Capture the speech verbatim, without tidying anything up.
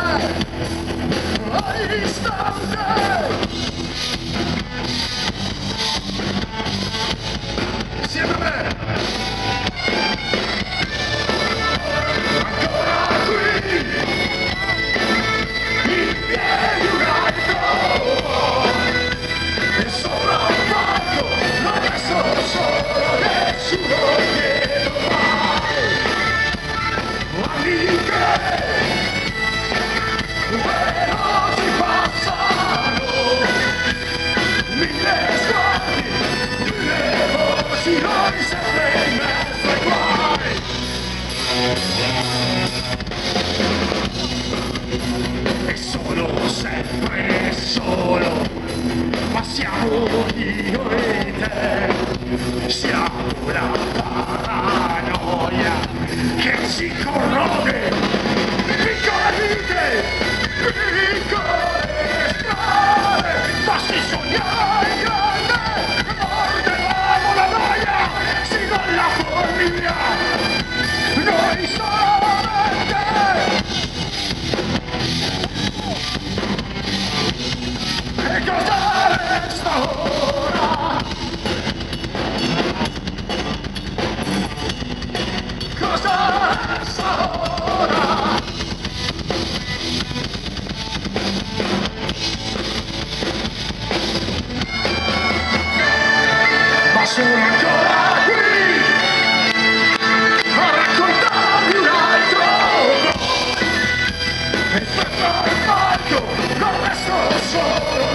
Insieme a me! E sono sempre solo, ma siamo io e te, siamo la paranoia che ci corrode, piccole vite, piccole strade, ma si sogna in grande, mordevamo la noia, sino alla follia, noi solamente. E cosa resta ora? Cosa resta ora? Ma sono ancora qui a raccontarvi un altro no. E fermo il palco, non resto solo.